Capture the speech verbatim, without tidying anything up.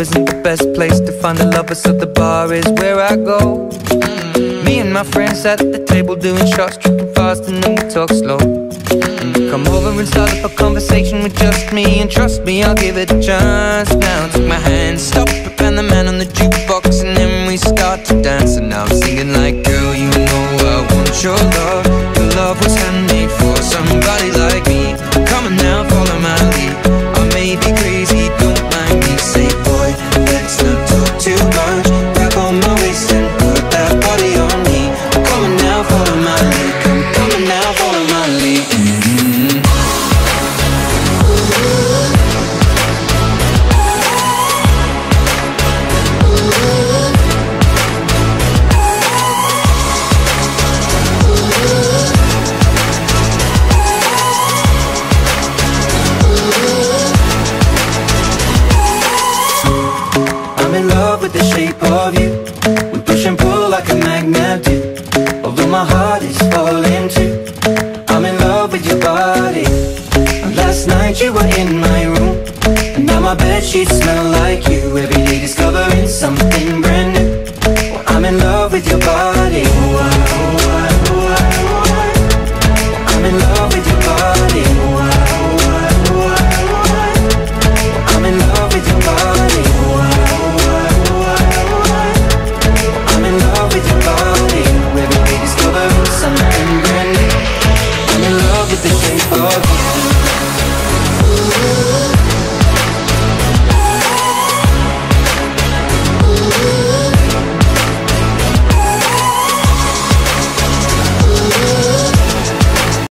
isn't the best place to find a lover, so the bar is where I go. Me and my friends at the table doing shots, tripping fast, and then we talk slow. And you come over and start up a conversation with just me, and trust me, I'll give it a chance. Now take my hand, stop it, and the man on the jukebox, and then we start to dance. And now I'm singing like, girl, you know I want your love. Your love was handmade for somebody like me. Come on now, follow my lead. I may be crazy, don't mind me. Say, boy, let's not talk too much. Grab on my waist and put that body on me. Come on now, follow my lead. Come, come on now, follow my lead. Mm-hmm. The shape of you, we push and pull like a magnet do. Although my heart is falling too, I'm in love with your body. And last night you were in my room, and now my bedsheets smell like you. Every day discovering